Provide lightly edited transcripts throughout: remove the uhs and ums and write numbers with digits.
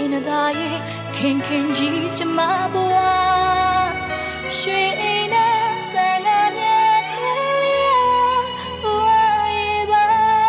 နသာရဲ့ခင်ခင်ကြီးကျမဘွားရွှေအိမ်နဲ့ဆန်ကမြတ်လေးဘွားရဲ့ပါ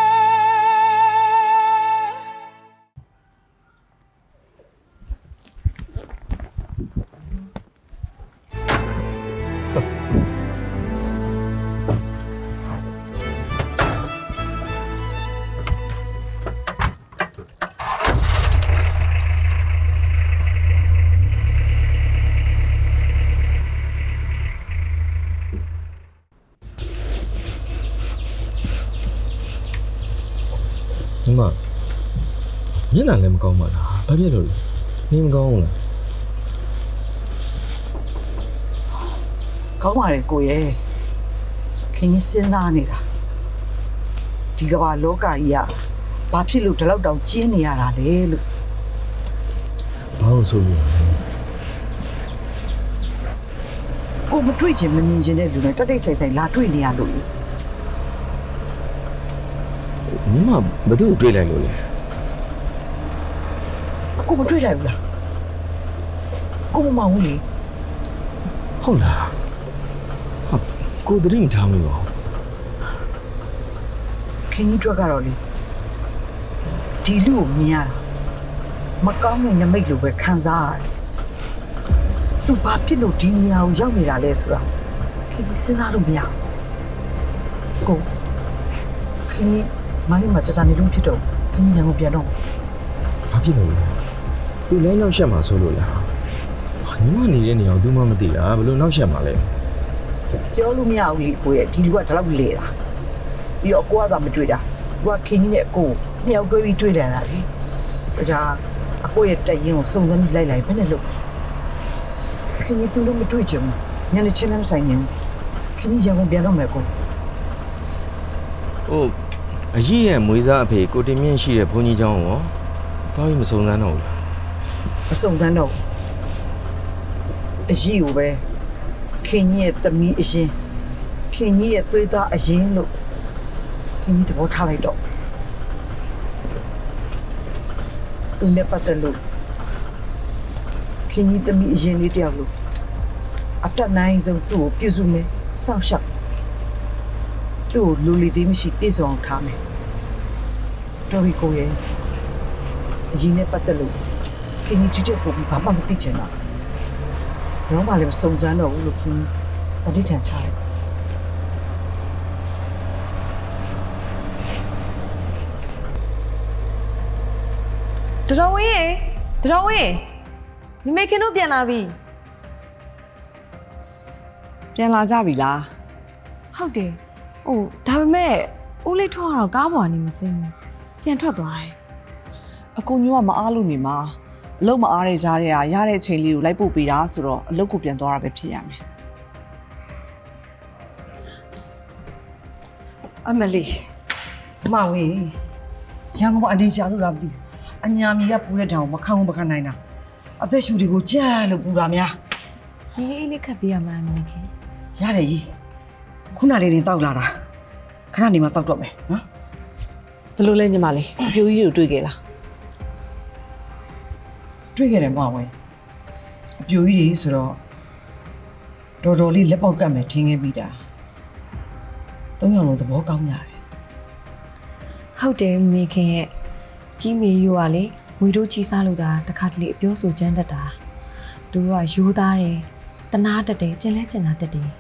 ညီမမျက်နှာလည်းမကောင်းပါလားဘာဖြစ်လို့လဲနေမကောင်းဘူးလားကောင်းပါလေကိုရဲ့ခင်ကြီးစဉ်းစားနေတာဒီကမ္ဘာလောကကြီးကဘာဖြစ်လို့ဒီလောက်တောင်ကျင်းနေရတာလဲလို့ဘာလို့ဆိုလို့ကိုမတွေ့ချင်မမြင်ချင်တဲ့လူတွေတက်တိတ်ဆိုင်ဆိုင်လာတွေ့နေရလို့ညီမဘယ်သူ့တွေ့လိုက်လို့လဲကိုမတွေ့လိုက်ဘူးလားကိုမမောင်ဘူးလေဟုတ်လားဟာကိုသတိမထားမိပါဘူးခင်ကြီးတို့ကတော့လေဒီလူကိုမြင်ရတာမကောင်းတဲ့နမိတ်လိုပဲခံစားရတယ်သူဘာဖြစ်လို့ဒီနေရာကိုရောက်နေတာလဲဆိုတာခင်ကြီးစဉ်းစားလို့မရဘူးကိုခင်ကြီးမလေးမကြာကြာနေလို့ဖြစ်တော့ခင်ကြီးရံကိုပြန်တော့ဘာဖြစ်လို့လဲသူလည်းနောက်ရှက်မှာဆိုလို့လားညီမနေတဲ့နေရာကိုသူမှမသိတာဘယ်လိုနောက်ရှက်မှာလဲပြောလို့မရဘူးလေကိုရဲ့ဒီလူကဒီလောက်လေတာပြီးတော့ကိုကသာမတွေ့တာသူကခင်ကြီးနဲ့ကိုနှစ်ယောက်တွဲပြီးတွေ့တယ်လားလေဒါအကိုရဲ့တက်ရင်ကိုစုံစမ်းလိုက်လိုက်ဘယ်နဲ့လို့ခင်ကြီးသူတို့မတွေ့ချင်ဘူးညနေချင်းလည်းမဆိုင်ဘူးခင်ကြီးရံကိုပြန်တော့မယ်ကိုဟုတ်အကြီးရဲ့မွေးစားအဖေကိုတင်မြင့်ရှိတဲ့ဘုန်းကြီးเจ้าရောတောင်းရင်မစုံစမ်းတော့ဘူးလားမစုံစမ်းတော့အကြီးကိုပဲခင်ကြီးရဲ့သမီးအရင်ခင်ကြီးရဲ့သွေးသားအရင်လို့ခင်ကြီးသဘောထားလိုက်တော့သူနဲ့ပတ်သက်လို့ခင်ကြီးသမီးအရင်လေးတယောက်လို့အတက်နိုင်ဆုံးသူ့ကိုပြုစုမယ်စောင့်ရှောက်သူ့ကိုလူလီသေးမရှိပြည့်စုံအောင်ထားမယ်တော်ပြီကိုရဲ့အရင်နဲ့ပတ်သက်လို့ခင်ကြီးတိကျပုံဘာမှမသိချင်တော့တော့မှလည်းစုံစမ်းတော့ဘူးလို့ခင်ကြီးတတိထန်ချလိုက်တော်ဝင်းရေတော်ဝင်းမိမေခင်တို့ပြန်လာပြီပြန်လာကြပြီလားဟုတ်တယ်ဟိုဒါပေမဲ့ဦးလေးထွန်းကတော့ကားပေါ်ကနေမစင်းဘူးပြန်ထွက်သွားတယ်အကူညိုကမအားလို့နေမှာအလုပ်မအားတဲ့ကြားတွေကရတဲ့အချိန်လေးကိုလိုက်ပို့ပေးတာဆိုတော့အလုပ်ကိုပြန်သွားတာပဲဖြစ်ရမယ်အမလီမဝေးရန်ကုန်မှာအနေချလို့လားမသိဘူးအညာမီကပူတဲ့တောင်မခံဘူးမခံနိုင်တာအသက်ရှူတွေကိုကြက်လို့ပူတာများရေးအေးလေးခတ်ပေးရမှာမိခင်ရတယ်ကြီးခုနလေးနေတောက်လာတာခဏနေမှတောက်တော့မယ်နော်ဘယ်လိုလဲညီမလေးအပြိုကြီးကိုတွေ့ခဲ့လားတွေ့ခဲ့တယ်မဝဲအပြိုကြီးတွေဆိုတော့တော်တော်လေးလက်ပေါက်ကတ်မယ်ထင်ခဲ့ပြီးတာ၃ယောက်လုံးသဘောကောင်းကြတယ်ဟုတ်တယ်မိခင်ရဲ့ကြီးမေရိုးကလေဝီတို့ချီစားလို့သာတခါတလေအပြောဆိုကြမ်းတတ်တာသူကရိုးသားတယ်တနာတတ်တယ်ကျင်လဲကျင်နာတတ်တယ်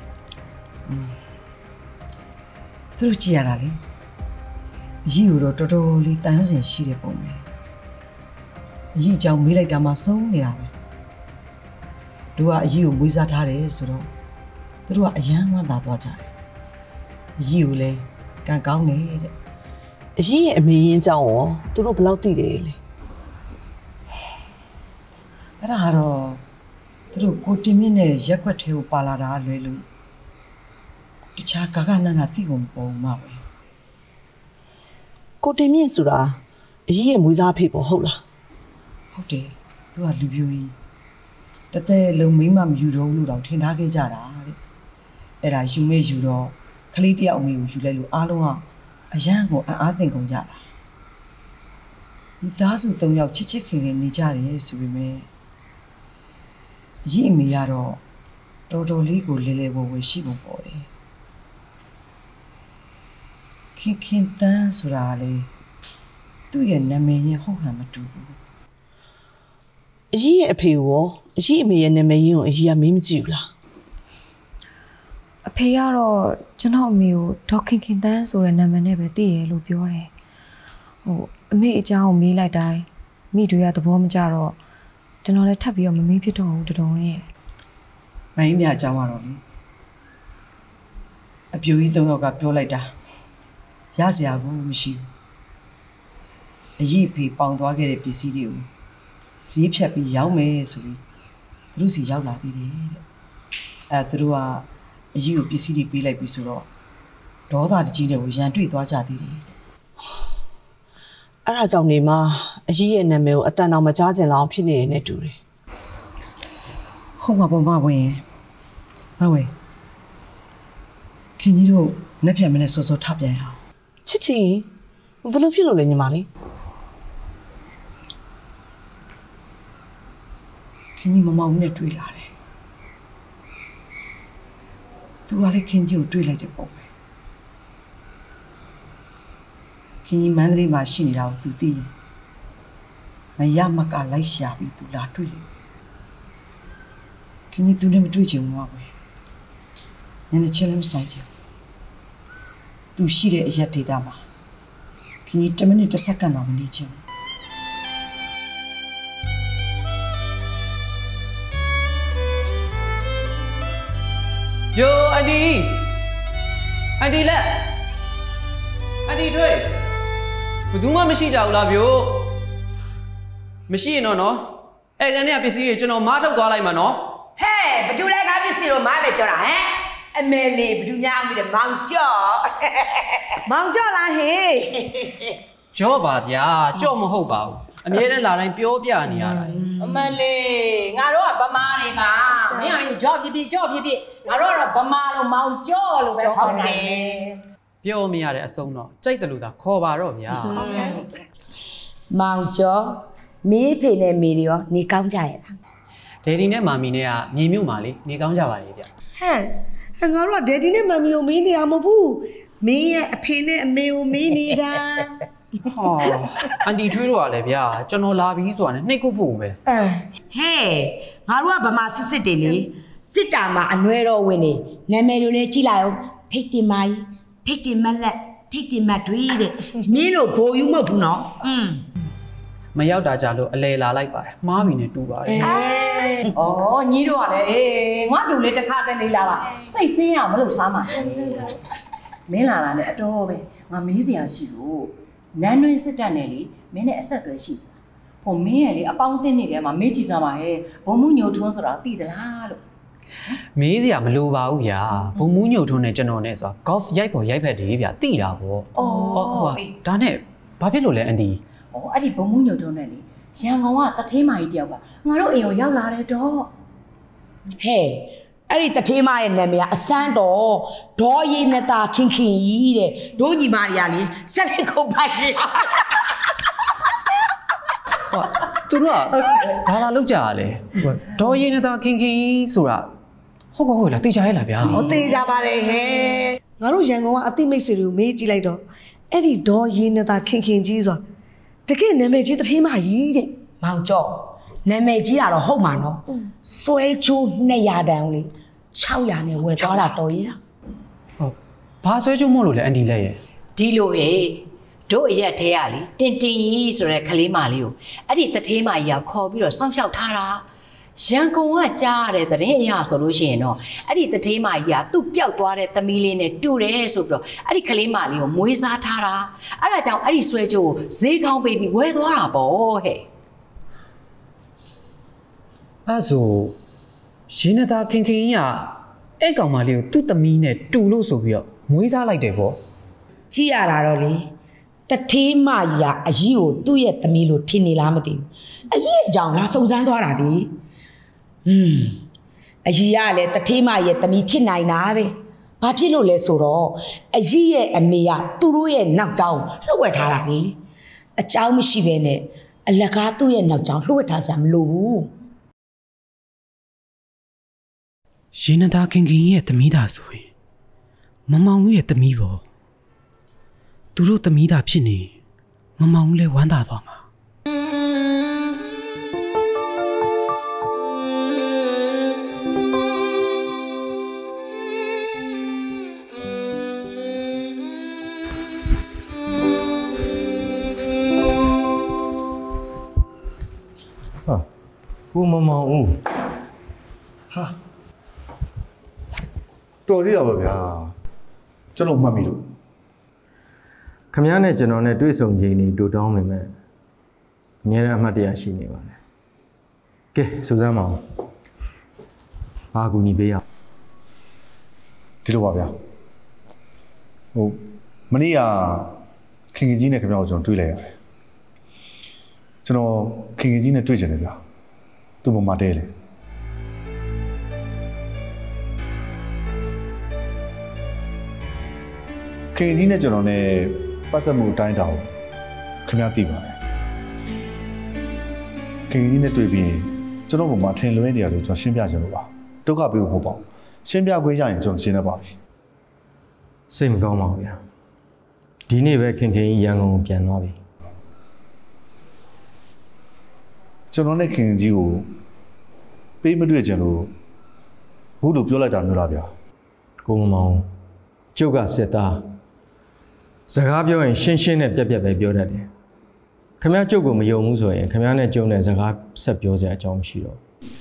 သူတို့ကြည့်ရတာလေအကြီးကိုတော့တော်တော်လေးတန်ရုံးစင်ရှိတဲ့ပုံပဲအကြီးအကြောင်းမေးလိုက်တာမှဆုံးနေတာပဲသူကအကြီးကိုမွေးစားထားတယ်ဆိုတော့သူတို့ကအယမ်းဝမ်းသာသွားကြတယ်အကြီးကိုလည်းကံကောင်းတယ်တဲ့အကြီးရဲ့အမေရင်းကြောင်းရောသူတို့ဘယ်လောက်သိတယ်လဲအဲ့ဒါကတော့သူတို့ကိုတင်မြင့်နဲ့ရက်ွက်ထဲကိုပါလာတာလွယ်လို့တခြားကာကနန်းကသိကုန်ပုံမှာပဲကိုတင်မြင့်ဆိုတာအကြီးရဲ့မွေးစားဖေပေါ့ဟုတ်လားဟုတ်တယ်သူကလူပြိုကြီးတသက်လုံးမိမမယူတော့လို့တော့ထင်ထားခဲ့ကြတာတဲ့အဲ့ဒါယူမေယူတော့ခလေးတယောက်အမေကိုယူလိုက်လို့အားလုံးကအရန်ကိုအားသိန်ကုန်ကြတာမိသားစု3ယောက်ချစ်ချစ်ခင်ခင်နေကြတယ်ဆိုပေမဲ့အကြီးအမေကတော့တော်တော်လေးကိုလဲလဲဝဝရှိပုံပေါ်တယ်ခင်တန်းဆိုတာလေသူ့ရဲ့နာမည်နဲ့ဟုတ်ဟန်မတူဘူးအကြီးရဲ့အဖေရောအကြီးအမေရဲ့နာမည်ရင်းကိုအကြီးကမေးမကြည့်ဘူးလားအဖေကတော့ကျွန်တော်အမေကိုဒေါက်ခင်တန်းဆိုတဲ့နာမည်နဲ့ပဲသိတယ်လို့ပြောတယ်အမေအကြောင်းကိုမေးလိုက်တိုင်းမိတွေကသဘောမကျတော့ကျွန်တော်လည်းထပ်ပြီးတော့မမေးဖြစ်တော့ဘူးတုံရဲ့မင်းမြအကြောင်းကတော့လေအပြူကြီး3ယောက်ကပြောလိုက်တာရစရာဘူးမရှိဘူးအရေးဖေပေါင်သွားခဲ့တဲ့ပစ္စည်းတွေကိုဈေးဖြတ်ပြီးရောင်းမယ်ဆိုပြီးသူတို့စီရောက်လာသေးတယ်တဲ့သူတို့ကအရေးကိုပစ္စည်းတွေပေးလိုက်ပြီးဆိုတော့ဒေါသတကြီးတွေကိုရန်တွေ့သွားကြသေးတယ်အဲ့ဒါကြောင့်နေမှာအကြီးရဲ့နာမည်ကိုအတန်တော်မကြားကျင်လောက်ဖြစ်နေနေတူတယ်ဟုတ်ပါဘောမဝင်မဝဲခင်ကြီးတို့နှစ်ဖြတ်မနဲ့စောစောထပြန်ရအောင်ချစ်ချင်းဘယ်လိုဖြစ်လို့လဲညီမလေးခင်ကြီးမမောင်နဲ့တွေ့လာတယ်သူကလည်းခင်ကြီးကိုတွေ့လိုက်တဲ့ပုံပဲခင်ကြီးမန္တလေးမှာရှိနေတာကိုသူသိရင်မရမကလိုက်ရှာပြီးသူလာတွေ့တယ်ခင်ကြီးသူနဲ့မတွေ့ချင်ဘူးကွာညနေချက်လည်းမဆိုင်ချင်သူရှိတဲ့အရက်ဒေတာမှာခင်ကြီး10မိနစ်10စက္ကန့်တော့မနေချင်ယိုအန်ဒီလက်အန်ဒီထွေးဘယ်သူမှမရှိကြဘူးလားဗျို့မရှိရင်တော့နော်အဲ့ကနေပစ္စည်းတွေကျွန်တော်မားထုတ်သွားလိုက်မှာနော်ဟဲ့ဘယ်သူလဲကားပစ္စည်းတော့မားပဲပြောတာဟမ်အမေလေးဘယ်သူများအောင်ပြီးတယ်မောင်ကျော်လားဟေးကြော့ပါဗျာကြော့မဟုတ်ပါဘူးအမြဲတမ်းလာတိုင်းပြောပြနေရတာအမလေးငါတို့ကဗမာတွေပါမင်းကကြော့ပြပြငါတို့ကတော့ဗမာလို့မောင်ကျော်လို့ပဲခေါ်တယ်ပြောမရတဲ့အဆုံးတော့ကြိုက်တယ်လို့သာခေါ်ပါတော့ဗျာမောင်ကျော်မင်းဖေနဲ့မေတွေရောနေကောင်းကြရဲ့လားဒယ်ဒီနဲ့မာမီနဲ့ကမြေမြို့မှာလေနေကောင်းကြပါလေဗျဟဲ့ငါတို့ကဒယ်ဒီနဲ့မာမီကိုမေးနေတာမဟုတ်ဘူးမင်းရဲ့အဖေနဲ့အမေကိုမေးနေတာဟောအန်တီထွေးတော့လည်းဗျာကျွန်တော်လာပြီးဆိုတာနဲ့နှိတ်ခုဖို့ပဲဟဲ့ငါတို့ကဗမာစစ်တွေလေစစ်တာမှာအနွဲတော့ဝင်နေနာမည်တွေလည်းကြည့်လိုက်အောင်ထိတ်တင်မာကြီးထိတ်တင်မက်လက်ထိတ်တင်မက်တွေတဲ့မင်းလို့ဘိုလ်ယူမဟုတ်ဘူးနော်မရောက်တာကြလို့အလဲလာလိုက်ပါတယ်မှားပြီနဲ့တူပါတယ်ဩညီတို့ကလည်းငါတို့လေးတစ်ခါတည်းလေးလာတာစိတ်ဆင်းရမလို့စားမှာမင်းလာတာနဲ့အတော်ပဲငါမေးစရာရှိလို့နန်းတွင်းစစ်တပ်နဲ့လေမင်းနဲ့အဆက်အသွယ်ရှိဟိုမင်းရဲ့လေအပေါင်းအသင်းတွေထဲမှာမေးကြည့်စမ်းပါဟဲ့ဘုံမှုညိုထွန်းဆိုတာသိသလားလို့မေးစရာမလိုပါဘူးဗျာဘုံမှုညိုထွန်းနဲ့ကျွန်တော်နဲ့ဆိုတာ golf ရိုက်ဖို့ရိုက်ဖက်တယ်ဗျာသိတာပေါ့ဟုတ်ဒါနဲ့ဘာဖြစ်လို့လဲအန်ဒီအဲ့ဒီဘုံမှုညိုထွန်းနဲ့လေရန်ကုန်ကတထေးမကြီးတယောက်ကငါတို့အိမ်ကိုရောက်လာတယ်တော့ဟဲ့အဲ့ဒီတထေးမရဲ့နာမည်ကအစမ်းတော်ဒေါ်ရည်နဲ့တာခင်ကြီးတဲ့ဒိုးညီမတွေကလေဆက်လက်ခုတ်ပါချင်ဟုတ်သူတို့ကဘာလာလောက်ကြရလဲဒေါ်ရည်နဲ့တာခင်ဆိုတာဟုတ်လားသိကြရဲ့လားဗျာဟုတ်သိကြပါတယ်ဟဲ့ငါတို့ရန်ကုန်ကအသိမိတ်ဆွေတွေကိုမေးကြည့်လိုက်တော့အဲ့ဒီဒေါ်ရည်နဲ့တာခင်ကြီးဆိုတာတကယ်နာမည်ကြီးတထေးမကြီးတဲ့မောင်ကျော်နာမည်ကြီးတာတော့ဟုတ်မှာနော်စွဲချိုး200တန်လေ600နဲ့ဝယ်သွားတာတော်ရည်လားဟုတ်ဘာဆွဲချိုးမို့လို့လဲအန်ဒီလက်ရဲ့ဒီလိုဟေ့တို့အရက်သေးရလေတင်ကြီးဆိုတဲ့ကလေးမလေးကိုအဲ့ဒီတထေးမကြီးကခေါ်ပြီးတော့စောင့်ရှောက်ထားတာရန်ကုန်ကကြားရတဲ့သတင်းအရာဆိုလို့ရှိရင်တော့အဲ့ဒီတထေးမကြီးကသူ့ပျောက်သွားတဲ့သမီးလေးနဲ့တူတယ်ဆိုပြီးတော့အဲ့ဒီကလေးမလေးကိုမွေးစားထားတာအဲ့ဒါကြောင့်အဲ့ဒီဆွဲကြိုးကိုဈေးကောင်းပေးပြီးဝယ်သွားတာပေါ့ဟဲ့အဲ့ဆိုရင်းနေတာခင်ကြီးကအဲ့ကောင်မလေးကိုသူ့သမီးနဲ့တူလို့ဆိုပြီးတော့မွေးစားလိုက်တယ်ပေါ့ကြည့်ရတာတော့လေတထေးမကြီးကအကြီးကိုသူ့ရဲ့သမီးလို့ထင်နေလားမသိဘူးအကြီးအကြောင်းလာစုံစမ်းသွားတာလေအကြီးကလည်းတထေးမရဲ့သမီးဖြစ်နိုင်တာပဲဘာဖြစ်လို့လဲဆိုတော့အကြီးရဲ့အမေကသူတို့ရဲ့နောက်ကျောင်းလှုပ်ဝက်ထားတာလေအကြောင်းမရှိပဲနဲ့အလကားသူ့ရဲ့နောက်ကြောင်လှုပ်ထားစရာမလိုဘူးရေနသားခင်ခင်ရဲ့သမီးသားဆိုရင်မမောင်ဦးရဲ့သမီးပေါ့သူတို့သမီးသားဖြစ်နေမမောင်ဦးလည်းဝမ်းသာသွားမှာကိုမမောင်ဦးဟာတော်သေးတာပါဗျာကျွန်တော်မှတ်မိလို့ခမည်းနဲ့ကျွန်တော်နဲ့တွေ့ဆုံချိန်နေတူတောင်းမိမဲ့အများနဲ့အမှတ်တရရှိနေပါလေကဲစူစမ်းပါဦးဘာကူညီပေးရဒီလိုပါဗျာမနေ့ကခင်ခင်ကြီးနဲ့ခင်ဗျားကိုကျွန်တော်တွေ့လိုက်ရတယ်ကျွန်တော်ခင်ခင်ကြီးနဲ့တွေ့ချင်တယ်ဗျာသူ့ပေါ်မှာတဲလေခင်ကြီးနဲ့ကျွန်တော်နဲ့ပတ်သက်မှုအတိုင်းတောင်ခင်ဗျားသိပါတယ်ခင်ကြီးနဲ့တွေ့ပြီးကျွန်တော်ပေါ်မှာထင်လွဲနေရတယ်ကျွန်တော်ရှင်းပြချင်လို့ပါဒုက္ခပေးဖို့မဟုတ်ပါဘူးရှင်းပြခွင့်ရရင်ကျွန်တော်ရှင်းတတ်ပါပြီစိတ်မကောင်းပါဘူးဗျာဒီနေ့ပဲခင်ခင်ရန်ကုန်ကိုပြန်သွားပြီကျွန်တော်နဲ့ခင်ကြီးကိုပေးမတွေ့ကြလို့ဘူးလို့ပြောလိုက်တာမျိုးလားဗျာကိုမမောင်ကျုပ်ကစစ်သားစကားပြောရင်ရှင်းရှင်းနဲ့ပြက်ပြက်ပဲပြောတတ်တယ်ခမည်းကျုပ်ကိုမယုံဘူးဆိုရင်ခမည်းနဲ့ကျုံနဲ့စကားဆက်ပြောစရာအကြောင်းမရှိတော့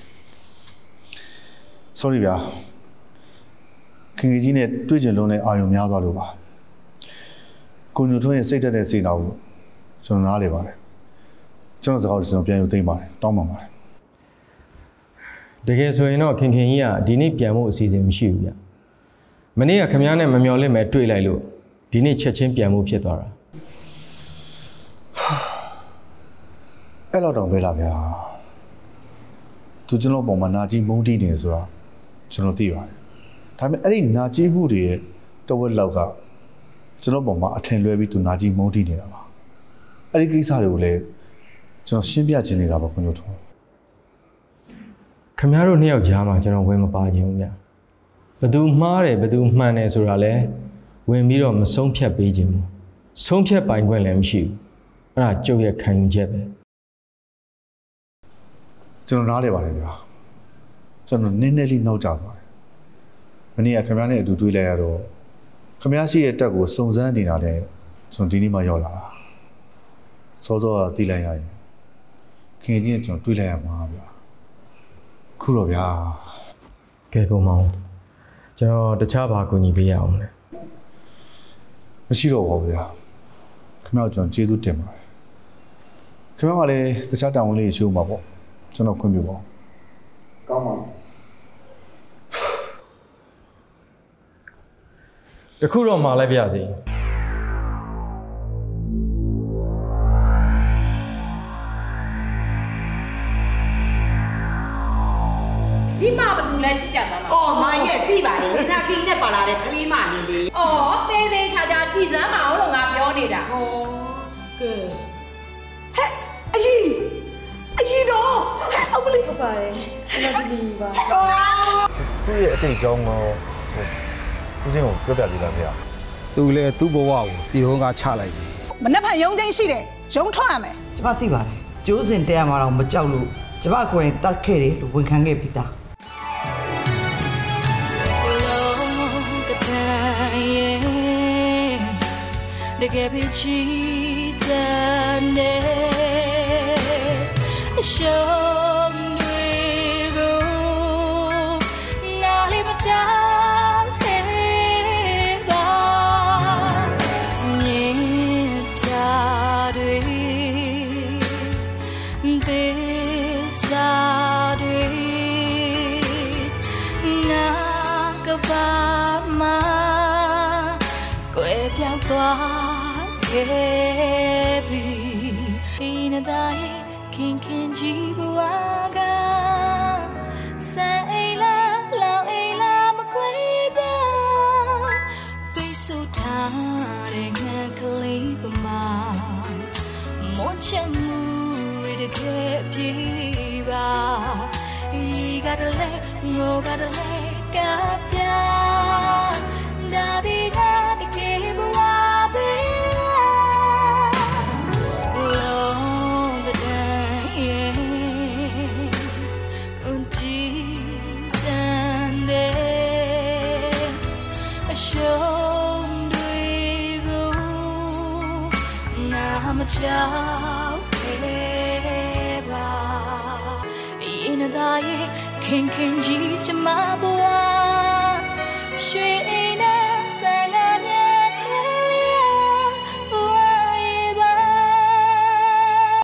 sorry ဗျာခင်ကြီးနဲ့တွေ့ကြလုံးနဲ့အာရုံများသွားလို့ပါကိုညိုထွန်းရဲ့စိတ်သက်တဲ့စေနာကိုကျွန်တော်နားလေပါတယ်ကျွန်တော်စကားကိုကျွန်တော်ပြန်ယူသိမ်းပါတယ်တောင်းပန်ပါတယ်တကယ်ဆိုရင်တော့ခင်ခင်ကြီးကဒီနေ့ပြန်ဖို့အစီအစဉ်မရှိဘူးဗျမနေ့ကခမည်းနဲ့မမျော်လင့်မဲ့တွေ့လိုက်လို့ဒီနေ့ချက်ချင်းပြန်ဖို့ဖြစ်သွားတာအဲ့တော့တော့ပဲလားဗျာသူကျွန်တော်ပုံမှာနာကြီးမုန်းတီးနေဆိုတာကျွန်တော်သိပါတယ်ဒါပေမဲ့အဲ့ဒီနာကြီးမှုတွေရဲ့တဝက်လောက်ကကျွန်တော်ပုံမှာအထင်လွဲပြီးသူနာကြီးမုန်းတီးနေတာပါအဲ့ဒီကိစ္စတွေကိုလည်းကျွန်တော်ရှင်းပြချင်နေတာပါကိုညိုထွန်းခင်ဗျားတို့နှစ်ယောက်ကြားမှာကျွန်တော်ဝင်မပါခြင်းဘူးဗျဘသူမှားတယ်ဘသူမှန်တယ်ဆိုတာလဲဝင်ပြီးတော့မဆုံးဖြတ်ပေးခြင်းဘူးဆုံးဖြတ်ပိုင်ခွင့်လည်းမရှိဘူးအဲ့ဒါကျုပ်ရဲ့ခံယူချက်ပဲကျွန်တော်နားလေပါတယ်ဗျာကျွန်တော်နည်းနည်းလေးနောက်ကျသွားတယ်မနေ့ကခင်ဗျားနဲ့အတူတွေ့လိုက်ရတော့ခင်ဗျားရှိရဲ့တက်ကိုစုံစမ်းနေတာနဲ့ကျွန်တော်ဒီနေ့မှရောက်လာတာစောစောကတီးလိုက်ရရင်ခင်ကြီးနဲ့ကျွန်တော်တွေ့လိုက်ရမှာဗျာခုတော့ဗျာကဲကိုမောင်ကျွန်တော်တခြားဘာကူညီပေးရအောင်လဲမရှိတော့ပါဘူးဗျာခင်ဗျားကျွန်တော်ကျေးဇူးတင်ပါတယ်ခင်ဗျားကလည်းတခြားတာဝန်လေးရှိဦးမှာပေါ့ကျွန်တော်ခွင့်ပြုပါကောင်းပါတခုတော့မှာလိုက်ပြစီဒီမှာဘယ်သူလဲကြည့်ကြပါမှာ။အော်မရဲ့သိပါလေ။ဒါခင်းနဲ့ပါလာတဲ့ကလေးမလေးလေ။အော်သေးသေးချာချာကြည်စမ်းမအောင်လို့ငါပြောနေတာ။ဟောကဲဟဲ့အကြီးတော့ဟဲ့အမလေးဟုတ်ပါတယ်။ကျွန်တော်ဒီပါ။သူ့ရဲ့အတိတ်ကြောင်းကိုဦးစင်းကိုပြောပြသေးလားဗျာ။သူလည်းသူ့ဘဝကိုပြည်ဟောကချလိုက်ပြီ။မနေ့ကရုံးချင်းရှိတယ်။ရုံးထွက်ရမယ်။ကျမသိပါတယ်။ကျိုးစင်တဲရမှာတော့မကြောက်လို့ကျမကိုယ်တတ်ခဲ့တယ်လို့ဝန်ခံခဲ့ပြီးသား။တကယ်ပဲချစ်တဲ့ရှုံးတွေကိုငါလေးမချမ်းသေးပါမြင်တာတွေသစ္စာတွေနာကပါမကွယ်ပြောင်းသွားခဲ့ပြီဒီနေ့တိုင်းခင်ခင်ကြီးဘဝကစံအိလာလောင်အိလာမကွေးပြပိတ်ဆို့ထားတဲ့ငါကလေးပမာ You gotta let go, gotta let go. Daddy got to keep walking. Long the day, deep and a show we go. Now I'm a child. In a day, king ji to my boy.